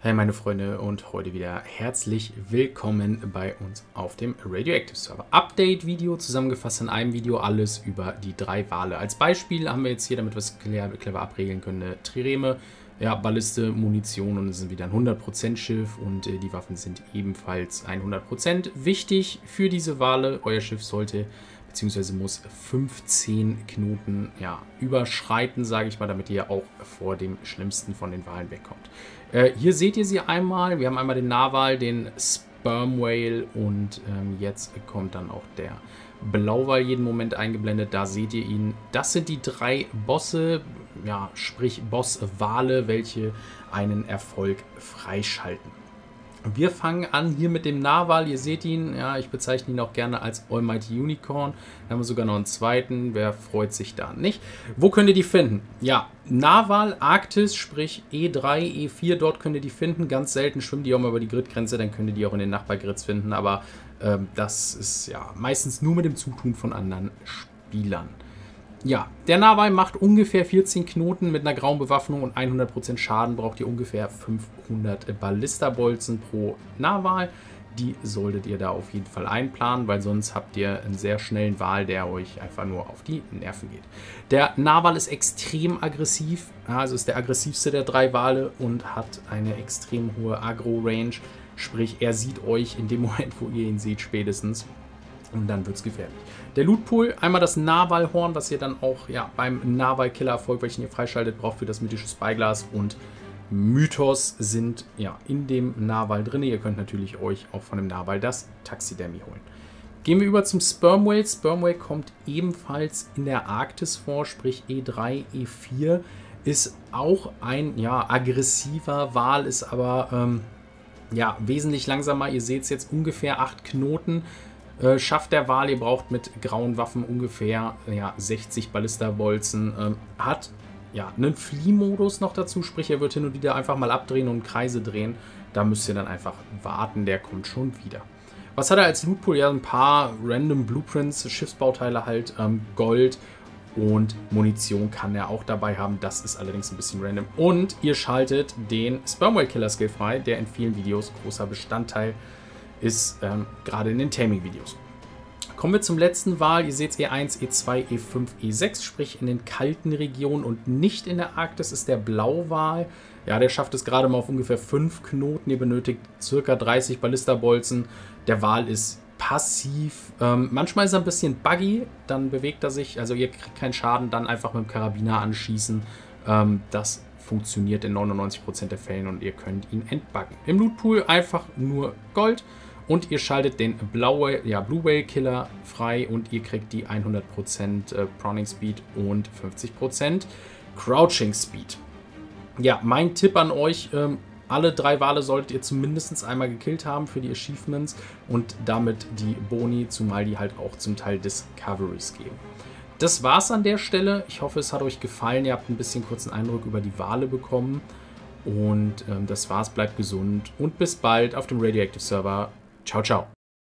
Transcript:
Hey meine Freunde und heute wieder herzlich willkommen bei uns auf dem Radioactive Server. Update-Video zusammengefasst in einem Video, alles über die 3 Wale. Als Beispiel haben wir jetzt hier, damit wir es clever abregeln können, eine Trireme, ja, Balliste, Munition und es sind wieder ein 100% Schiff und die Waffen sind ebenfalls 100% wichtig für diese Wale. Euer Schiff sollte bzw. muss 15 Knoten überschreiten, sage ich mal, damit ihr auch vor dem Schlimmsten von den Walen wegkommt. Hier seht ihr sie einmal. Wir haben einmal den Narwal, den Sperm Whale und jetzt kommt dann auch der Blauwal jeden Moment eingeblendet. Da seht ihr ihn. Das sind die 3 Bosse, ja, sprich Boss-Wale, welche einen Erfolg freischalten. Wir fangen an hier mit dem Narwal. Ihr seht ihn, ja, ich bezeichne ihn auch gerne als Almighty Unicorn. Da haben wir sogar noch einen zweiten. Wer freut sich da nicht? Wo könnt ihr die finden? Ja, Narwal, Arktis, sprich E3, E4, dort könnt ihr die finden. Ganz selten schwimmen die auch mal über die Gridgrenze, dann könnt ihr die auch in den Nachbargrids finden. Aber das ist ja meistens nur mit dem Zutun von anderen Spielern. Ja, der Narwal macht ungefähr 14 Knoten mit einer grauen Bewaffnung und 100% Schaden. Braucht ihr ungefähr 500 Ballisterbolzen pro Narwal. Die solltet ihr da auf jeden Fall einplanen, weil sonst habt ihr einen sehr schnellen Wal, der euch einfach nur auf die Nerven geht. Der Narwal ist extrem aggressiv, also ist der aggressivste der 3 Wale und hat eine extrem hohe Agro-Range. Sprich, er sieht euch in dem Moment, wo ihr ihn seht, spätestens. Und dann wird es gefährlich. Der Lootpool, einmal das Narwalhorn, was ihr dann auch beim Narwal-Killer-Erfolg, welchen ihr freischaltet, braucht für das mythische Spyglass und Mythos sind in dem Narwal drin. Ihr könnt natürlich euch auch von dem Narwal das Taxidermie holen. Gehen wir über zum Sperm Whale. Sperm Whale kommt ebenfalls in der Arktis vor, sprich E3, E4. Ist auch ein aggressiver Wal, ist aber wesentlich langsamer. Ihr seht es jetzt ungefähr 8 Knoten. Schafft der Wal, ihr braucht mit grauen Waffen ungefähr 60 Ballisterbolzen. Hat einen Fliehmodus noch dazu, sprich er wird hin und wieder einfach mal abdrehen und Kreise drehen. Da müsst ihr dann einfach warten, der kommt schon wieder. Was hat er als Lootpool? Ja, ein paar random Blueprints, Schiffsbauteile halt, Gold und Munition kann er auch dabei haben. Das ist allerdings ein bisschen random. Und ihr schaltet den Sperm Whale Killer Skill frei, der in vielen Videos großer Bestandteil ist, gerade in den Taming-Videos. Kommen wir zum letzten Wal. Ihr seht E1, E2, E5, E6, sprich in den kalten Regionen und nicht in der Arktis ist der Blauwal. Ja, der schafft es gerade mal auf ungefähr 5 Knoten. Ihr benötigt ca. 30 Ballisterbolzen. Der Wal ist passiv. Manchmal ist er ein bisschen buggy, dann bewegt er sich. Also ihr kriegt keinen Schaden, dann einfach mit dem Karabiner anschießen. Das funktioniert in 99% der Fällen und ihr könnt ihn entbuggen. Im Lootpool einfach nur Gold. Und ihr schaltet den Blue Whale Killer frei und ihr kriegt die 100% Prawning Speed und 50% Crouching Speed. Ja, mein Tipp an euch, alle 3 Wale solltet ihr zumindest einmal gekillt haben für die Achievements und damit die Boni, zumal die halt auch zum Teil Discoveries geben. Das war's an der Stelle. Ich hoffe, es hat euch gefallen. Ihr habt ein bisschen kurzen Eindruck über die Wale bekommen. Und das war's. Bleibt gesund und bis bald auf dem Radioactive Server. Ciao, ciao.